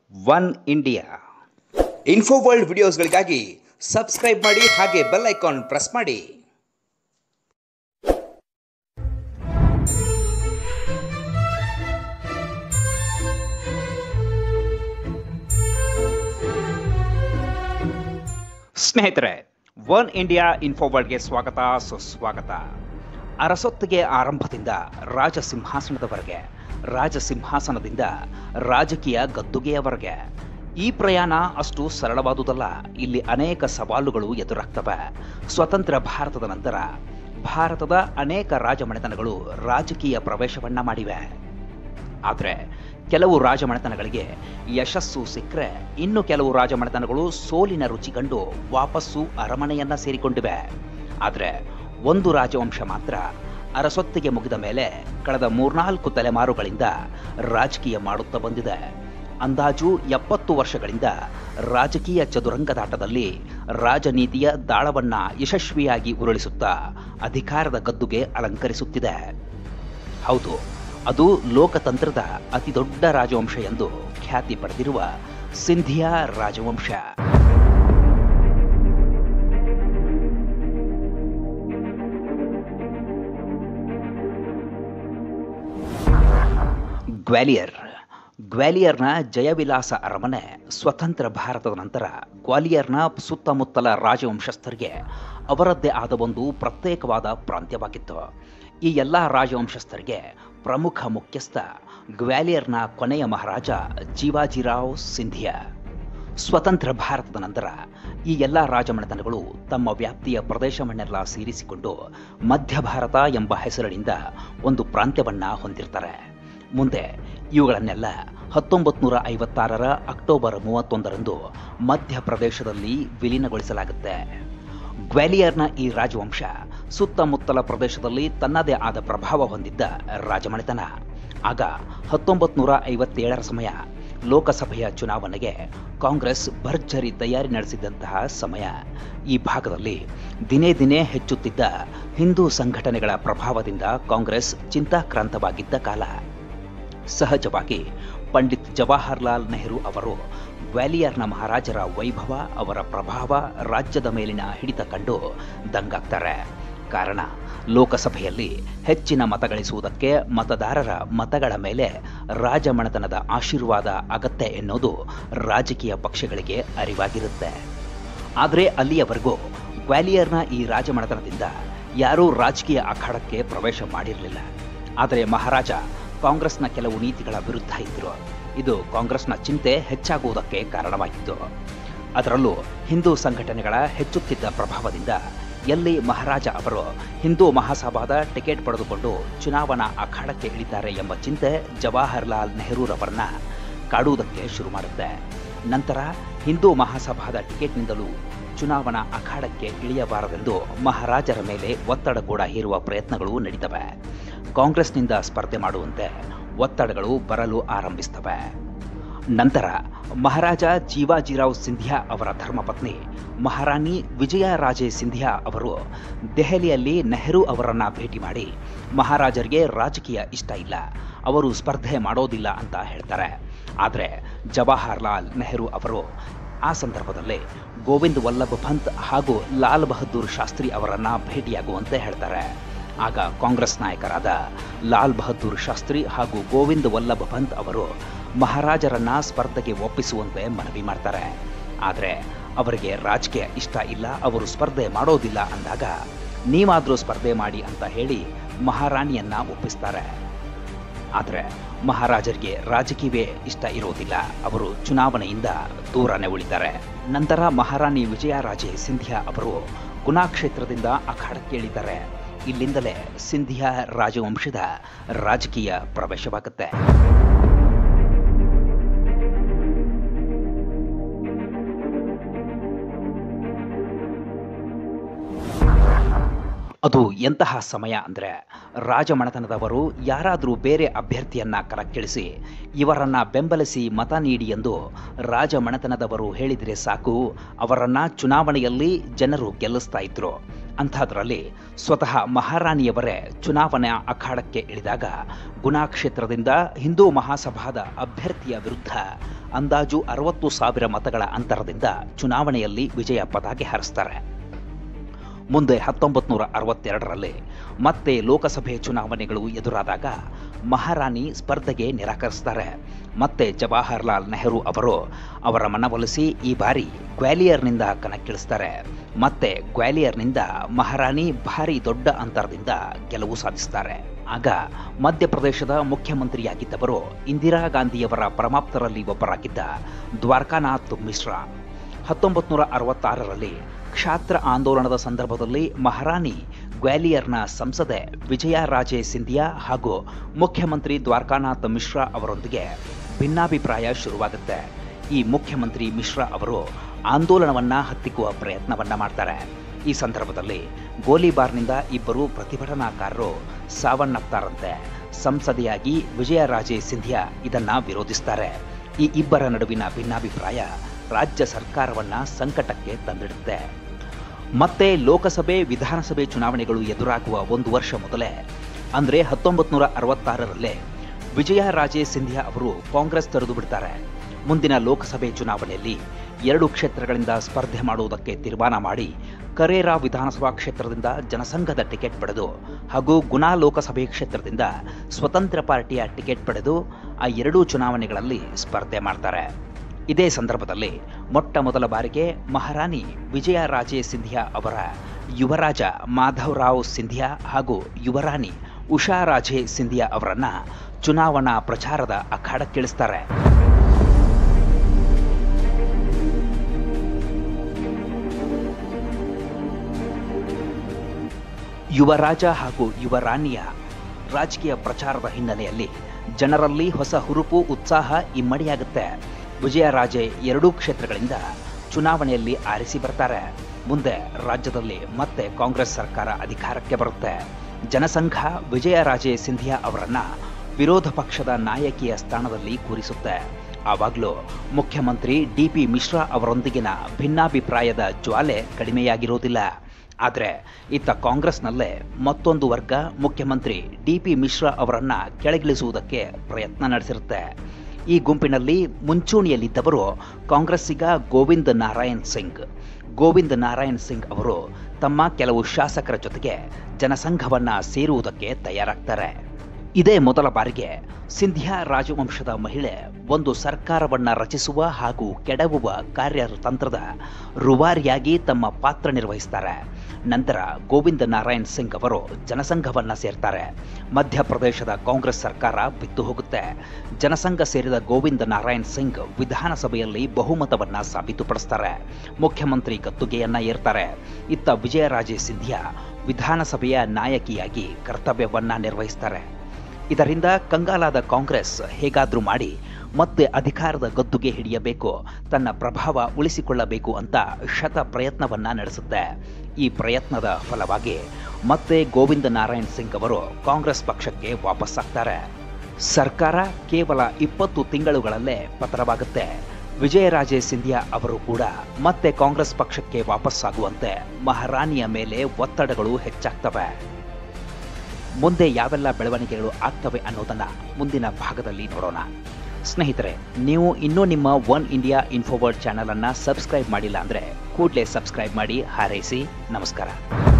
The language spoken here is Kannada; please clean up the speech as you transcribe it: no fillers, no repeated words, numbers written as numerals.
ಒನ್ ಇಂಡಿಯಾ ಇನ್ಫೋ ವರ್ಲ್ಡ್ ವಿಡಿಯೋಸ್ಗಳಿಗಾಗಿ ಸಬ್ಸ್ಕ್ರೈಬ್ ಮಾಡಿ ಹಾಗೆ ಬೆಲ್ ಐಕಾನ್ ಪ್ರೆಸ್ ಮಾಡಿ. ಸ್ನೇಹಿತರೆ, ಒನ್ ಇಂಡಿಯಾ ಇನ್ಫೋ ವರ್ಲ್ಡ್ಗೆ ಸ್ವಾಗತ ಸುಸ್ವಾಗತ. ಅರಸೊತ್ತಿಗೆ ಆರಂಭದಿಂದ ರಾಜಸಿಂಹಾಸನದವರೆಗೆ, ರಾಜಸಿಂಹಾಸನದಿಂದ ರಾಜಕೀಯ ಗದ್ದುಗೆಯವರೆಗೆ ಈ ಪ್ರಯಾಣ ಅಷ್ಟು ಸರಳವಾದುದಲ್ಲ. ಇಲ್ಲಿ ಅನೇಕ ಸವಾಲುಗಳು ಎದುರಾಗ್ತವೆ. ಸ್ವತಂತ್ರ ಭಾರತದ ನಂತರ ಭಾರತದ ಅನೇಕ ರಾಜಮನೆತನಗಳು ರಾಜಕೀಯ ಪ್ರವೇಶವನ್ನ ಮಾಡಿವೆ. ಆದರೆ ಕೆಲವು ರಾಜಮನೆತನಗಳಿಗೆ ಯಶಸ್ಸು ಸಿಕ್ಕರೆ, ಇನ್ನು ಕೆಲವು ರಾಜಮನೆತನಗಳು ಸೋಲಿನ ರುಚಿ ಕಂಡು ವಾಪಸ್ಸು ಅರಮನೆಯನ್ನ ಸೇರಿಕೊಂಡಿವೆ. ಆದರೆ ಒಂದು ರಾಜವಂಶ ಮಾತ್ರ ಅರಸೊತ್ತಿಗೆ ಮುಗಿದ ಮೇಲೆ ಕಳೆದ 3-4 ತಲೆಮಾರುಗಳಿಂದ ರಾಜಕೀಯ ಮಾಡುತ್ತಾ ಬಂದಿದೆ. ಅಂದಾಜು 70 ವರ್ಷಗಳಿಂದ ರಾಜಕೀಯ ಚದುರಂಗದಾಟದಲ್ಲಿ ರಾಜನೀತಿಯ ದಾಳವನ್ನ ಯಶಸ್ವಿಯಾಗಿ ಉರುಳಿಸುತ್ತಾ ಅಧಿಕಾರದ ಗದ್ದುಗೆ ಅಲಂಕರಿಸುತ್ತಿದೆ. ಹೌದು, ಅದು ಲೋಕತಂತ್ರದ ಅತಿದೊಡ್ಡ ರಾಜವಂಶ ಎಂದು ಖ್ಯಾತಿ ಪಡೆದಿರುವ ಸಿಂಧಿಯಾ ರಾಜವಂಶ. ಗ್ವಾಲಿಯರ್ನ ಜಯವಿಲಾಸ ಅರಮನೆ ಸ್ವತಂತ್ರ ಭಾರತದ ನಂತರ ಗ್ವಾಲಿಯರ್ನ ಸುತ್ತಮುತ್ತಲ ರಾಜವಂಶಸ್ಥರಿಗೆ ಅವರದ್ದೇ ಆದ ಒಂದು ಪ್ರತ್ಯೇಕವಾದ ಪ್ರಾಂತ್ಯವಾಗಿತ್ತು. ಈ ಎಲ್ಲ ರಾಜವಂಶಸ್ಥರಿಗೆ ಪ್ರಮುಖ ಮುಖ್ಯಸ್ಥ ಗ್ವಾಲಿಯರ್ನ ಕೊನೆಯ ಮಹಾರಾಜ ಜೀವಾಜಿರಾವ್ ಸಿಂಧಿಯಾ. ಸ್ವತಂತ್ರ ಭಾರತದ ನಂತರ ಈ ಎಲ್ಲ ರಾಜಮನೆತನಗಳು ತಮ್ಮ ವ್ಯಾಪ್ತಿಯ ಪ್ರದೇಶವನ್ನೆಲ್ಲ ಸೇರಿಸಿಕೊಂಡು ಮಧ್ಯ ಭಾರತ ಎಂಬ ಹೆಸರಿನಿಂದ ಒಂದು ಪ್ರಾಂತ್ಯವನ್ನ ಹೊಂದಿರ್ತಾರೆ. ಮುಂದೆ ಇವುಗಳನ್ನೆಲ್ಲ 1956ರ ಅಕ್ಟೋಬರ್ 31ರಂದು ಮಧ್ಯಪ್ರದೇಶದಲ್ಲಿ ವಿಲೀನಗೊಳಿಸಲಾಗುತ್ತೆ. ಗ್ವಾಲಿಯರ್ನ ಈ ರಾಜವಂಶ ಸುತ್ತಮುತ್ತಲ ಪ್ರದೇಶದಲ್ಲಿ ತನ್ನದೇ ಆದ ಪ್ರಭಾವ ಹೊಂದಿದ್ದ ರಾಜಮನೆತನ. ಆಗ 1957ರ ಸಮಯ ಲೋಕಸಭೆಯ ಚುನಾವಣೆಗೆ ಕಾಂಗ್ರೆಸ್ ಭರ್ಜರಿ ತಯಾರಿ ನಡೆಸಿದಂತಹ ಸಮಯ. ಈ ಭಾಗದಲ್ಲಿ ದಿನೇ ದಿನೇ ಹೆಚ್ಚುತ್ತಿದ್ದ ಹಿಂದೂ ಸಂಘಟನೆಗಳ ಪ್ರಭಾವದಿಂದ ಕಾಂಗ್ರೆಸ್ ಚಿಂತಾಕ್ರಾಂತವಾಗಿದ್ದ ಕಾಲ. ಸಹಜವಾಗಿ ಪಂಡಿತ್ ಜವಾಹರ್ಲಾಲ್ ನೆಹರು ಅವರು ಗ್ವಾಲಿಯರ್ನ ಮಹಾರಾಜರ ವೈಭವ, ಅವರ ಪ್ರಭಾವ, ರಾಜ್ಯದ ಮೇಲಿನ ಹಿಡಿತ ಕಂಡು ದಂಗಾಗ್ತಾರೆ. ಕಾರಣ, ಲೋಕಸಭೆಯಲ್ಲಿ ಹೆಚ್ಚಿನ ಮತ ಗಳಿಸುವುದಕ್ಕೆ ಮತದಾರರ ಮತಗಳ ಮೇಲೆ ರಾಜಮನೆತನದ ಆಶೀರ್ವಾದ ಅಗತ್ಯ ಎನ್ನುವುದು ರಾಜಕೀಯ ಪಕ್ಷಗಳಿಗೆ ಅರಿವಾಗಿರುತ್ತೆ. ಆದರೆ ಅಲ್ಲಿಯವರೆಗೂ ಗ್ವಾಲಿಯರ್ನ ಈ ರಾಜಮನೆತನದಿಂದ ಯಾರೂ ರಾಜಕೀಯ ಅಖಾಡಕ್ಕೆ ಪ್ರವೇಶ ಮಾಡಿರಲಿಲ್ಲ. ಆದರೆ ಮಹಾರಾಜ ಕಾಂಗ್ರೆಸ್ನ ಕೆಲವು ನೀತಿಗಳ ವಿರುದ್ಧ ಇದ್ದರು. ಇದು ಕಾಂಗ್ರೆಸ್ನ ಚಿಂತೆ ಹೆಚ್ಚಾಗುವುದಕ್ಕೆ ಕಾರಣವಾಗಿತ್ತು. ಅದರಲ್ಲೂ ಹಿಂದೂ ಸಂಘಟನೆಗಳ ಹೆಚ್ಚುತ್ತಿದ್ದ ಪ್ರಭಾವದಿಂದ ಎಲ್ಲಿ ಮಹಾರಾಜ ಅವರು ಹಿಂದೂ ಮಹಾಸಭಾದ ಟಿಕೆಟ್ ಪಡೆದುಕೊಂಡು ಚುನಾವಣಾ ಅಖಾಡಕ್ಕೆ ಇಳಿತಾರೆ ಎಂಬ ಚಿಂತೆ ಜವಾಹರ್ಲಾಲ್ ನೆಹರೂರವರನ್ನ ಕಾಡುವುದಕ್ಕೆ ಶುರು ಮಾಡುತ್ತೆ. ನಂತರ ಹಿಂದೂ ಮಹಾಸಭಾದ ಟಿಕೆಟ್ನಿಂದಲೂ ಚುನಾವಣಾ ಅಖಾಡಕ್ಕೆ ಇಳಿಯಬಾರದೆಂದು ಮಹಾರಾಜರ ಮೇಲೆ ಒತ್ತಡ ಕೂಡ ಹೇರುವ ಪ್ರಯತ್ನಗಳು ನಡೀತವೆ. ಕಾಂಗ್ರೆಸ್ನಿಂದ ಸ್ಪರ್ಧೆ ಮಾಡುವಂತೆ ಒತ್ತಡಗಳು ಬರಲು ಆರಂಭಿಸ್ತವೆ. ನಂತರ ಮಹಾರಾಜ ಜೀವಾಜಿರಾವ್ ಸಿಂಧಿಯಾ ಅವರ ಧರ್ಮಪತ್ನಿ ಮಹಾರಾಣಿ ವಿಜಯರಾಜೇ ಸಿಂಧಿಯಾ ಅವರು ದೆಹಲಿಯಲ್ಲಿ ನೆಹರು ಅವರನ್ನ ಭೇಟಿ ಮಾಡಿ, ಮಹಾರಾಜರಿಗೆ ರಾಜಕೀಯ ಇಷ್ಟ ಇಲ್ಲ, ಅವರು ಸ್ಪರ್ಧೆ ಮಾಡೋದಿಲ್ಲ ಅಂತ ಹೇಳ್ತಾರೆ. ಆದರೆ ಜವಾಹರ್ಲಾಲ್ ನೆಹರು ಅವರು ಆ ಸಂದರ್ಭದಲ್ಲಿ ಗೋವಿಂದ್ ವಲ್ಲಭ ಪಂತ್ ಹಾಗೂ ಲಾಲ್ ಬಹದ್ದೂರ್ ಶಾಸ್ತ್ರಿ ಅವರನ್ನ ಭೇಟಿಯಾಗುವಂತೆ ಹೇಳ್ತಾರೆ. ಆಗ ಕಾಂಗ್ರೆಸ್ ನಾಯಕರಾದ ಲಾಲ್ ಬಹದ್ದೂರ್ ಶಾಸ್ತ್ರಿ ಹಾಗೂ ಗೋವಿಂದ್ ವಲ್ಲಭ ಪಂತ್ ಅವರು ಮಹಾರಾಜರನ್ನ ಸ್ಪರ್ಧೆಗೆ ಒಪ್ಪಿಸುವಂತೆ ಮನವಿ ಮಾಡ್ತಾರೆ. ಆದರೆ ಅವರಿಗೆ ರಾಜಕೀಯ ಇಷ್ಟ ಇಲ್ಲ, ಅವರು ಸ್ಪರ್ಧೆ ಮಾಡೋದಿಲ್ಲ ಅಂದಾಗ ನೀವಾದರೂ ಸ್ಪರ್ಧೆ ಮಾಡಿ ಅಂತ ಹೇಳಿ ಮಹಾರಾಣಿಯನ್ನ ಒಪ್ಪಿಸ್ತಾರೆ. ಆದರೆ ಮಹಾರಾಜರಿಗೆ ರಾಜಕೀಯವೇ ಇಷ್ಟ ಇರೋದಿಲ್ಲ, ಅವರು ಚುನಾವಣೆಯಿಂದ ದೂರನೇ ಉಳಿತಾರೆ. ನಂತರ ಮಹಾರಾಣಿ ವಿಜಯರಾಜೇ ಸಿಂಧಿಯಾ ಅವರು ಗುನಾ ಕ್ಷೇತ್ರದಿಂದ ಅಖಾಡಕ್ಕೆ ಇಳಿತಾರೆ. ಇಲ್ಲಿಂದಲೇ ಸಿಂಧಿಯಾ ರಾಜವಂಶದ ರಾಜಕೀಯ ಪ್ರವೇಶವಾಗುತ್ತೆ. ಅದು ಎಂತಹ ಸಮಯ ಅಂದರೆ, ರಾಜಮನೆತನದವರು ಯಾರಾದರೂ ಬೇರೆ ಅಭ್ಯರ್ಥಿಯನ್ನ ಕಣಕ್ಕಿಳಿಸಿ ಇವರನ್ನ ಬೆಂಬಲಿಸಿ ಮತ ನೀಡಿ ಎಂದು ರಾಜಮನೆತನದವರು ಹೇಳಿದರೆ ಸಾಕು, ಅವರನ್ನ ಚುನಾವಣೆಯಲ್ಲಿ ಜನರು ಗೆಲ್ಲಿಸ್ತಾ ಇದ್ರು. ಅಂಥದ್ರಲ್ಲಿ ಸ್ವತಃ ಮಹಾರಾಣಿಯವರೇ ಚುನಾವಣಾ ಅಖಾಡಕ್ಕೆ ಇಳಿದಾಗ ಗುನಾ ಕ್ಷೇತ್ರದಿಂದ ಹಿಂದೂ ಮಹಾಸಭಾದ ಅಭ್ಯರ್ಥಿಯ ವಿರುದ್ಧ ಅಂದಾಜು 60,000 ಮತಗಳ ಅಂತರದಿಂದ ಚುನಾವಣೆಯಲ್ಲಿ ವಿಜಯ ಪತಾಕೆ ಹಾರಿಸ್ತಾರೆ. ಮುಂದೆ 1962ರಲ್ಲಿ ಮತ್ತೆ ಲೋಕಸಭೆ ಚುನಾವಣೆಗಳು ಎದುರಾದಾಗ ಮಹಾರಾಣಿ ಸ್ಪರ್ಧೆಗೆ ನಿರಾಕರಿಸ್ತಾರೆ. ಮತ್ತೆ ಜವಾಹರ್ಲಾಲ್ ನೆಹರು ಅವರು ಅವರ ಮನವೊಲಿಸಿ ಈ ಬಾರಿ ಗ್ವಾಲಿಯರ್ನಿಂದ ಕಣಕ್ಕಿಳಿಸ್ತಾರೆ. ಮತ್ತೆ ಗ್ವಾಲಿಯರ್ನಿಂದ ಮಹಾರಾಣಿ ಭಾರಿ ದೊಡ್ಡ ಅಂತರದಿಂದ ಗೆಲುವು ಸಾಧಿಸ್ತಾರೆ. ಆಗ ಮಧ್ಯಪ್ರದೇಶದ ಮುಖ್ಯಮಂತ್ರಿಯಾಗಿದ್ದವರು ಇಂದಿರಾ ಗಾಂಧಿಯವರ ಪ್ರಮಾಪ್ತರಲ್ಲಿ ಒಬ್ಬರಾಗಿದ್ದ ದ್ವಾರಕಾನಾಥ್ ಮಿಶ್ರಾ. 1966ರಲ್ಲಿ ಕ್ಷಾತ್ರ ಆಂದೋಲನದ ಸಂದರ್ಭದಲ್ಲಿ ಮಹಾರಾಣಿ ಗ್ವಾಲಿಯರ್ನ ಸಂಸದೆ ವಿಜಯ ರಾಜೇ ಸಿಂಧಿಯಾ ಹಾಗೂ ಮುಖ್ಯಮಂತ್ರಿ ದ್ವಾರಕಾನಾಥ್ ಮಿಶ್ರಾ ಅವರೊಂದಿಗೆ ಭಿನ್ನಾಭಿಪ್ರಾಯ ಶುರುವಾಗುತ್ತೆ. ಈ ಮುಖ್ಯಮಂತ್ರಿ ಮಿಶ್ರಾ ಅವರು ಆಂದೋಲನವನ್ನ ಹತ್ತಿಕ್ಕುವ ಪ್ರಯತ್ನವನ್ನ ಮಾಡ್ತಾರೆ. ಈ ಸಂದರ್ಭದಲ್ಲಿ ಗೋಲಿಬಾರ್ನಿಂದ ಇಬ್ಬರು ಪ್ರತಿಭಟನಾಕಾರರು ಸಾವನ್ನಪ್ತಾರಂತೆ. ಸಂಸದೆಯಾಗಿ ವಿಜಯ ರಾಜೇ ಸಿಂಧಿಯಾ ಇದನ್ನ ವಿರೋಧಿಸ್ತಾರೆ. ಈ ಇಬ್ಬರ ನಡುವಿನ ಭಿನ್ನಾಭಿಪ್ರಾಯ ರಾಜ್ಯ ಸರ್ಕಾರವನ್ನ ಸಂಕಟಕ್ಕೆ ತಂದಿಡುತ್ತೆ. ಮತ್ತೆ ಲೋಕಸಭೆ ವಿಧಾನಸಭೆ ಚುನಾವಣೆಗಳು ಎದುರಾಗುವ 1 ವರ್ಷ ಮೊದಲೇ ಅಂದರೆ 1966ರಲ್ಲೇ ವಿಜಯ ರಾಜೇ ಸಿಂಧಿಯಾ ಅವರು ಕಾಂಗ್ರೆಸ್ ತೊರೆದು ಬಿಡ್ತಾರೆ. ಮುಂದಿನ ಲೋಕಸಭೆ ಚುನಾವಣೆಯಲ್ಲಿ 2 ಕ್ಷೇತ್ರಗಳಿಂದ ಸ್ಪರ್ಧೆ ಮಾಡುವುದಕ್ಕೆ ತೀರ್ಮಾನ ಮಾಡಿ ಕರೇರಾ ವಿಧಾನಸಭಾ ಕ್ಷೇತ್ರದಿಂದ ಜನಸಂಘದ ಟಿಕೆಟ್ ಪಡೆದು ಹಾಗೂ ಗುನಾ ಲೋಕಸಭೆ ಕ್ಷೇತ್ರದಿಂದ ಸ್ವತಂತ್ರ ಪಾರ್ಟಿಯ ಟಿಕೆಟ್ ಪಡೆದು ಆ 2 ಚುನಾವಣೆಗಳಲ್ಲಿ ಸ್ಪರ್ಧೆ ಮಾಡ್ತಾರೆ. ಇದೇ ಸಂದರ್ಭದಲ್ಲಿ ಮೊಟ್ಟ ಮೊದಲ ಬಾರಿಗೆ ಮಹಾರಾಣಿ ವಿಜಯ ರಾಜೇ ಸಿಂಧಿಯಾ ಅವರ ಯುವರಾಜ ಮಾಧವರಾವ್ ಸಿಂಧಿಯಾ ಹಾಗೂ ಯುವರಾಣಿ ಉಷಾ ರಾಜೇ ಸಿಂಧಿಯಾ ಅವರನ್ನ ಚುನಾವಣಾ ಪ್ರಚಾರದ ಅಖಾಡಕ್ಕಿಳಿಸ್ತಾರೆ. ಯುವರಾಜ ಹಾಗೂ ಯುವರಾಣಿಯ ರಾಜಕೀಯ ಪ್ರಚಾರದ ಹಿನ್ನೆಲೆಯಲ್ಲಿ ಜನರಲ್ಲಿ ಹೊಸ ಹುರುಪು ಉತ್ಸಾಹ ಇಮ್ಮಡಿಯಾಗುತ್ತೆ. ವಿಜಯರಾಜೇ 2 ಕ್ಷೇತ್ರಗಳಿಂದ ಚುನಾವಣೆಯಲ್ಲಿ ಆರಿಸಿ ಬರ್ತಾರೆ. ಮುಂದೆ ರಾಜ್ಯದಲ್ಲಿ ಮತ್ತೆ ಕಾಂಗ್ರೆಸ್ ಸರ್ಕಾರ ಅಧಿಕಾರಕ್ಕೆ ಬರುತ್ತೆ. ಜನಸಂಘ ವಿಜಯರಾಜೇ ಸಿಂಧಿಯಾ ಅವರನ್ನ ವಿರೋಧ ಪಕ್ಷದ ನಾಯಕಿಯ ಸ್ಥಾನದಲ್ಲಿ ಕೂರಿಸುತ್ತೆ. ಆವಾಗಲೂ ಮುಖ್ಯಮಂತ್ರಿ DP ಮಿಶ್ರಾ ಅವರೊಂದಿಗಿನ ಭಿನ್ನಾಭಿಪ್ರಾಯದ ಜ್ವಾಲೆ ಕಡಿಮೆಯಾಗಿರೋದಿಲ್ಲ. ಆದರೆ ಇತ್ತ ಕಾಂಗ್ರೆಸ್ನಲ್ಲೇ ಮತ್ತೊಂದು ವರ್ಗ ಮುಖ್ಯಮಂತ್ರಿ DP ಮಿಶ್ರಾ ಅವರನ್ನ ಕೆಳಗಿಳಿಸುವುದಕ್ಕೆ ಪ್ರಯತ್ನ ನಡೆಸಿರುತ್ತೆ. ಈ ಗುಂಪಿನಲ್ಲಿ ಮುಂಚೂಣಿಯಲ್ಲಿದ್ದವರು ಕಾಂಗ್ರೆಸ್ಸಿಗ ಗೋವಿಂದ್ ನಾರಾಯಣ್ ಸಿಂಗ್ ಅವರು ತಮ್ಮ ಕೆಲವು ಶಾಸಕರ ಜೊತೆಗೆ ಜನಸಂಘವನ್ನ ಸೇರುವುದಕ್ಕೆ ತಯಾರಾಗ್ತಾರೆ. ಇದೇ ಮೊದಲ ಬಾರಿಗೆ ಸಿಂಧಿಯಾ ರಾಜವಂಶದ ಮಹಿಳೆ ಒಂದು ಸರ್ಕಾರವನ್ನ ರಚಿಸುವ ಹಾಗೂ ಕೆಡವುವ ಕಾರ್ಯತಂತ್ರದ ರೂವಾರಿಯಾಗಿ ತಮ್ಮ ಪಾತ್ರ ನಿರ್ವಹಿಸ್ತಾರೆ. ನಂತರ ಗೋವಿಂದ್ ನಾರಾಯಣ್ ಸಿಂಗ್ ಅವರು ಜನಸಂಘವನ್ನ ಸೇರ್ತಾರೆ. ಮಧ್ಯಪ್ರದೇಶದ ಕಾಂಗ್ರೆಸ್ ಸರ್ಕಾರ ಬಿದ್ದು ಹೋಗುತ್ತೆ. ಜನಸಂಘ ಸೇರಿದ ಗೋವಿಂದ್ ನಾರಾಯಣ್ ಸಿಂಗ್ ವಿಧಾನಸಭೆಯಲ್ಲಿ ಬಹುಮತವನ್ನ ಸಾಬೀತುಪಡಿಸ್ತಾರೆ. ಮುಖ್ಯಮಂತ್ರಿ ಗದ್ದುಗೆಯನ್ನ ಏರ್ತಾರೆ. ಇತ್ತ ವಿಜಯರಾಜೇ ಸಿಂಧಿಯಾ ವಿಧಾನಸಭೆಯ ನಾಯಕಿಯಾಗಿ ಕರ್ತವ್ಯವನ್ನ ನಿರ್ವಹಿಸ್ತಾರೆ. ಇದರಿಂದ ಕಂಗಾಲಾದ ಕಾಂಗ್ರೆಸ್ ಹೇಗಾದ್ರೂ ಮಾಡಿ ಮತ್ತೆ ಅಧಿಕಾರದ ಗದ್ದುಗೆ ಹಿಡಿಯಬೇಕು, ತನ್ನ ಪ್ರಭಾವ ಉಳಿಸಿಕೊಳ್ಳಬೇಕು ಅಂತ ಶತ ಪ್ರಯತ್ನವನ್ನ ನಡೆಸುತ್ತೆ. ಈ ಪ್ರಯತ್ನದ ಫಲವಾಗಿ ಮತ್ತೆ ಗೋವಿಂದ್ ನಾರಾಯಣ್ ಸಿಂಗ್ ಅವರು ಕಾಂಗ್ರೆಸ್ ಪಕ್ಷಕ್ಕೆ ವಾಪಸ್ಸಾಗ್ತಾರೆ. ಸರ್ಕಾರ ಕೇವಲ 20 ತಿಂಗಳುಗಳಲ್ಲೇ ಪತನವಾಗುತ್ತೆ. ವಿಜಯರಾಜೇ ಸಿಂಧಿಯಾ ಅವರು ಕೂಡ ಮತ್ತೆ ಕಾಂಗ್ರೆಸ್ ಪಕ್ಷಕ್ಕೆ ವಾಪಸ್ಸಾಗುವಂತೆ ಮಹಾರಾಣಿಯ ಮೇಲೆ ಒತ್ತಡಗಳು ಹೆಚ್ಚಾಗ್ತವೆ. ಮುಂದೆ ಯಾವೆಲ್ಲ ಬೆಳವಣಿಗೆಗಳು ಆಗ್ತವೆ ಅನ್ನೋದನ್ನ ಮುಂದಿನ ಭಾಗದಲ್ಲಿ ನೋಡೋಣ. ಸ್ನೇಹಿತರೆ, ನೀವು ಇನ್ನೂ ನಿಮ್ಮ ಒನ್ ಇಂಡಿಯಾ ಇನ್ಫೋವರ್ಡ್ ಚಾನಲ್ ಅನ್ನ ಸಬ್ಸ್ಕ್ರೈಬ್ ಮಾಡಿಲ್ಲ ಅಂದ್ರೆ ಕೂಡಲೇ ಸಬ್ಸ್ಕ್ರೈಬ್ ಮಾಡಿ. ಹಾರೈಸಿ. ನಮಸ್ಕಾರ.